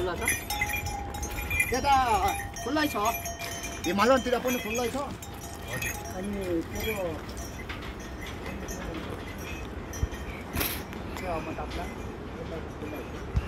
खुल्ला छ त्यता खुल्लै छ हिमालयनतिर पनि खुल्लै छ अनि त्यो मतलब